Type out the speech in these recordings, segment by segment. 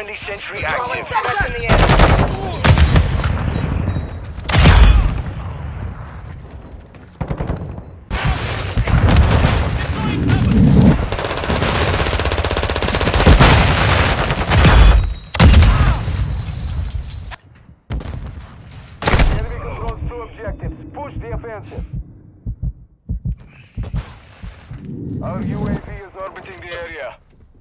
Friendly sentry active. Threat in the air. Enemy controls two objectives. Push the offensive. Our UAV is orbiting the area.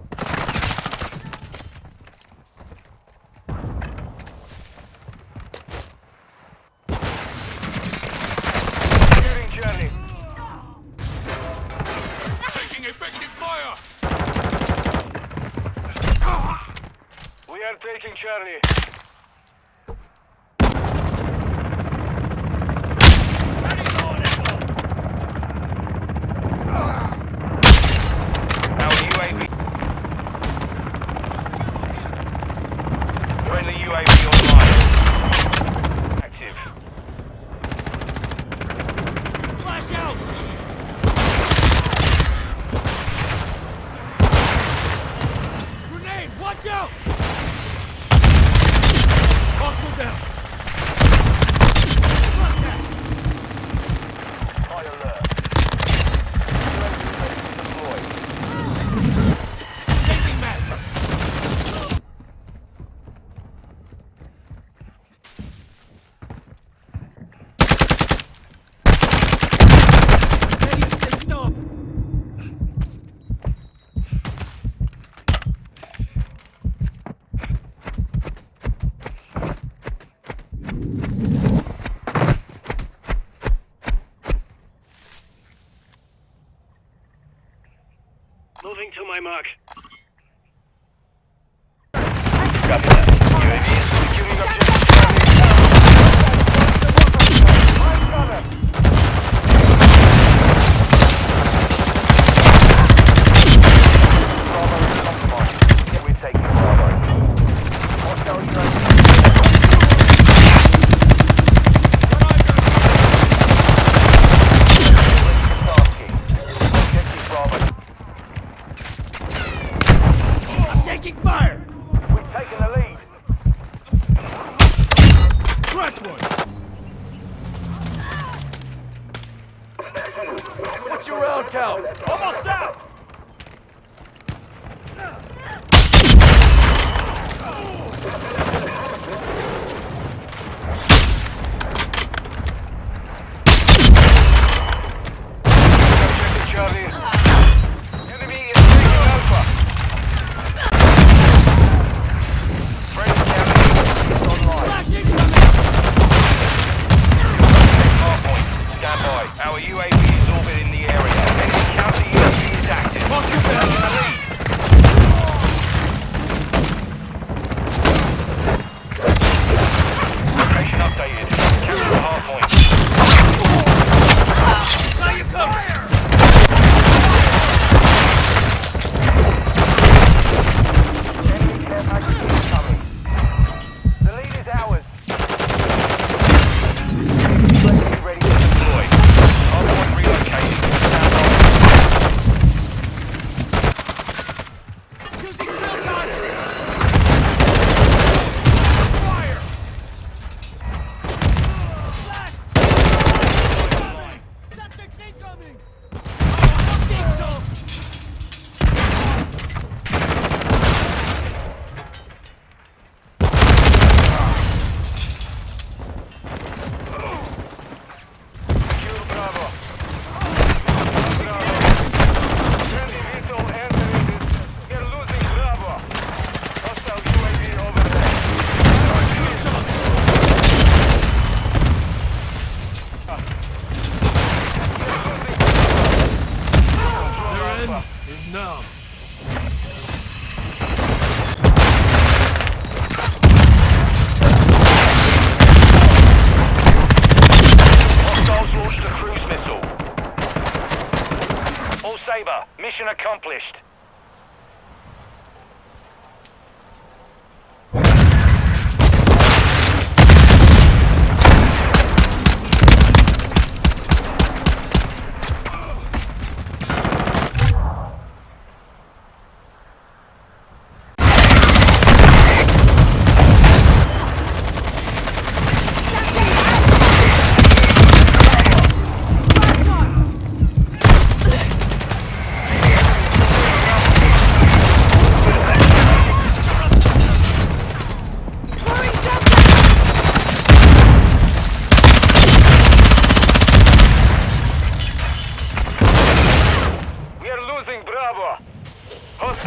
Securing Charlie. Taking effective fire! We are taking Charlie. Our UAV. Friendly UAV online. Active. Flash out! Grenade! Watch out! Hostile down! High alert. Taking match! Ready to take stop! Moving to my mark. Copy that. UAV is securing objective Bravo is compromised. We're taking Bravo. Hostile UAV. Objective Bravo. I'm taking fire! We've taken the lead. Crack one! What's your round count? Almost out! Objective Charlie. Enemy is taking Alpha. Friendly Charlie is online. Flash incoming! Hardpoint. Stand by. Our UAV is orbiting the area. Enemy counter UAV is active. Hostile down! In the lead. Location updated. Capture the hardpoint. Now you come! Enemy care package incoming. The lead is ours. UAV ready to Deployed. Hardpoint relocated. Stand by. Using drill gun! Fire! Flash! Something's incoming! I don't think so! Secure Bravo. Bravo. Friendly vehicle entering this. We're losing Bravo. Hostile UAV over there. Their end is now. Hostiles launched a cruise missile. All Sabre, mission accomplished.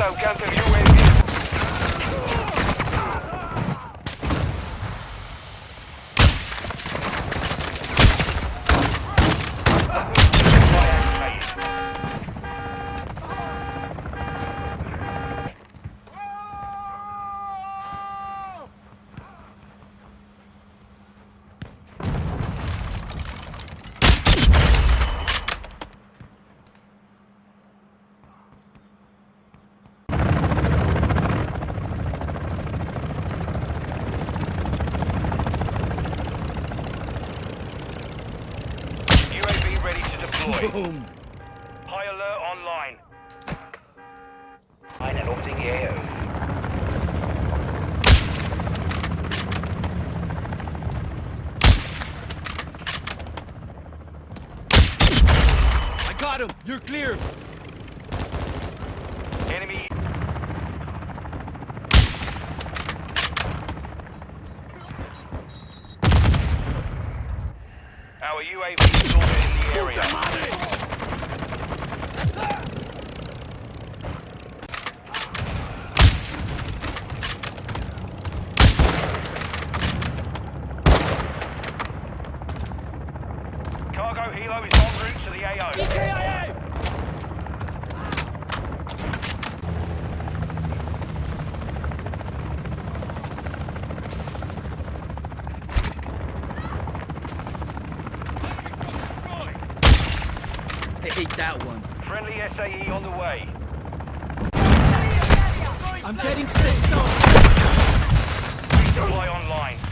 alcance el UAV. UAV ready to deploy. Boom. High alert online. Einlogting AO. I got him. You're clear. Enemy. Our UAV is orbiting the area. Cargo helo is en route to the AO. EKIA! I hate that one. Friendly SAE on the way. I'm getting stitched up. Resupply online.